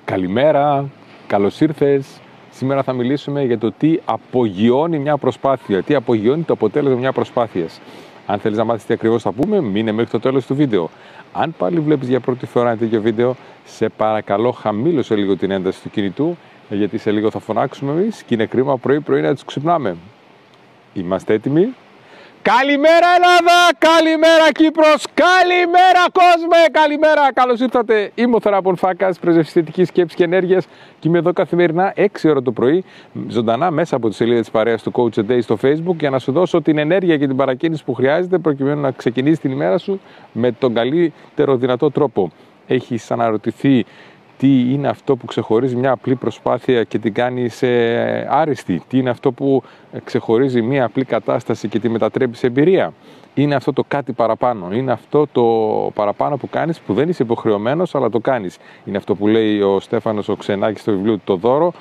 Καλημέρα, καλώς ήρθες. Σήμερα θα μιλήσουμε για το τι απογειώνει μια προσπάθεια, τι απογειώνει το αποτέλεσμα μια προσπάθειας. Αν θέλεις να μάθεις τι ακριβώς θα πούμε, μείνε μέχρι το τέλος του βίντεο. Αν πάλι βλέπεις για πρώτη φορά ένα τέτοιο βίντεο, σε παρακαλώ χαμήλωσε λίγο την ένταση του κινητού, γιατί σε λίγο θα φωνάξουμε εμείς και είναι κρίμα πρωί-πρωί να τους ξυπνάμε. Είμαστε έτοιμοι? Καλημέρα Ελλάδα, καλημέρα Κύπρος, καλημέρα κόσμε, καλημέρα, καλώς ήρθατε. Είμαι ο Θεράπων Φάκας, πρεσβευτής θετικής σκέψης και ενέργειας και είμαι εδώ καθημερινά 6 ώρα το πρωί, ζωντανά μέσα από τη σελίδα της παρέας του Coach a Day στο Facebook για να σου δώσω την ενέργεια και την παρακίνηση που χρειάζεται προκειμένου να ξεκινήσει την ημέρα σου με τον καλύτερο δυνατό τρόπο. Έχεις αναρωτηθεί τι είναι αυτό που ξεχωρίζει μια απλή προσπάθεια και την κάνει σε άριστη? Τι είναι αυτό που ξεχωρίζει μια απλή κατάσταση και τη μετατρέπει σε εμπειρία? Είναι αυτό το κάτι παραπάνω. Είναι αυτό το παραπάνω που κάνεις που δεν είσαι υποχρεωμένος αλλά το κάνεις. Είναι αυτό που λέει ο Στέφανος ο Ξενάκης στο βιβλίο του «Το δώρο»,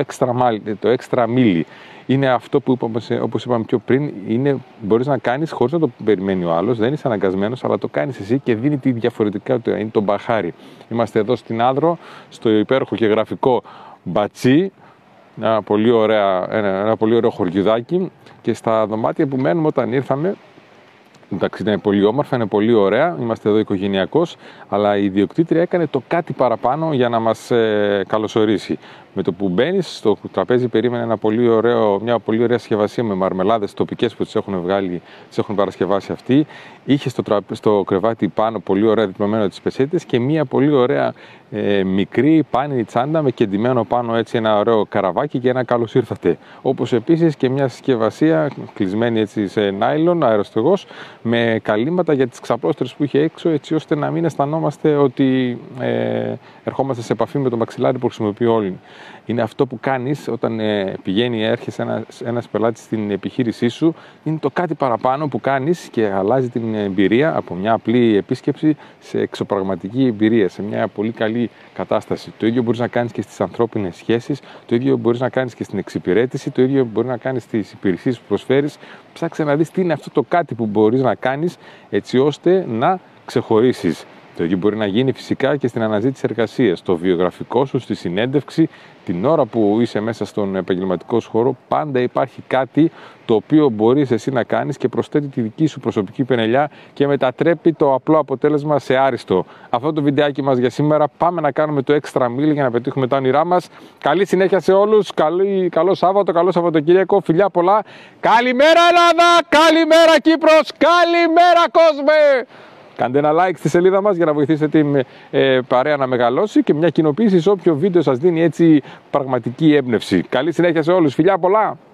το extra μίλι. Είναι αυτό που είπαμε, όπως είπαμε πιο πριν, μπορείς να κάνεις χωρίς να το περιμένει ο άλλος, δεν είσαι αναγκασμένος, αλλά το κάνεις εσύ και δίνει τη διαφορετικότητα, είναι το μπαχάρι. Είμαστε εδώ στην Άδρο, στο υπέροχο και γραφικό Μπατσί, ένα πολύ ωραίο χωριουδάκι, και στα δωμάτια που μένουμε όταν ήρθαμε, εντάξει, είναι πολύ όμορφα, είναι πολύ ωραία, είμαστε εδώ οικογενειακός, αλλά η ιδιοκτήτρια έκανε το κάτι παραπάνω για να μας καλωσορίσει. Με το που μπαίνεις στο τραπέζι, περίμενε μια πολύ ωραία συσκευασία με μαρμελάδες τοπικές που τις έχουν βγάλει, τις έχουν παρασκευάσει αυτοί. Είχε στο κρεβάτι πάνω πολύ ωραία διπλωμένο τις πεσέτες και μια πολύ ωραία μικρή πάνινη τσάντα με κεντυμένο πάνω έτσι ένα ωραίο καραβάκι και ένα καλώς ήρθατε. Όπως επίσης και μια συσκευασία κλεισμένη έτσι σε νάιλον, αεροστεγός, με καλύματα για τις ξαπλώστρες που είχε έξω, έτσι ώστε να μην αισθανόμαστε ότι ερχόμαστε σε επαφή με το μαξιλάρι που χρησιμοποιεί όλοι. Είναι αυτό που κάνεις όταν έρχεσαι ένας πελάτης στην επιχείρησή σου. Είναι το κάτι παραπάνω που κάνεις και αλλάζει την εμπειρία από μια απλή επίσκεψη σε εξωπραγματική εμπειρία, σε μια πολύ καλή κατάσταση. Το ίδιο μπορείς να κάνεις και στις ανθρώπινες σχέσεις, το ίδιο μπορείς να κάνεις και στην εξυπηρέτηση, το ίδιο μπορείς να κάνεις στις υπηρεσίες που προσφέρεις. Ψάξε να δεις τι είναι αυτό το κάτι που μπορείς να κάνεις έτσι ώστε να ξεχωρίσεις. Το ίδιο μπορεί να γίνει φυσικά και στην αναζήτηση εργασίας, στο βιογραφικό σου, στη συνέντευξη, την ώρα που είσαι μέσα στον επαγγελματικό σου χώρο. Πάντα υπάρχει κάτι το οποίο μπορείς εσύ να κάνεις και προσθέτει τη δική σου προσωπική πενελιά και μετατρέπει το απλό αποτέλεσμα σε άριστο. Αυτό το βιντεάκι μας για σήμερα. Πάμε να κάνουμε το extra meal για να πετύχουμε τα όνειρά μας. Καλή συνέχεια σε όλους. Καλό Σάββατο, καλό Σαββατοκύριακο. Φιλιά πολλά. Καλημέρα Ελλάδα, καλημέρα Κύπρος, καλημέρα κόσμε. Κάντε ένα like στη σελίδα μας για να βοηθήσετε την παρέα να μεγαλώσει και μια κοινοποίηση σε όποιο βίντεο σας δίνει έτσι πραγματική έμπνευση. Καλή συνέχεια σε όλους. Φιλιά πολλά!